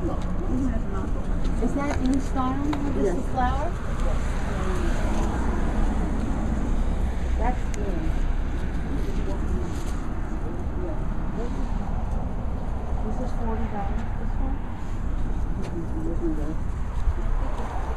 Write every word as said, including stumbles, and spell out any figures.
Is that in style? This Yes. the flower? That's good. This is forty dollars. This one?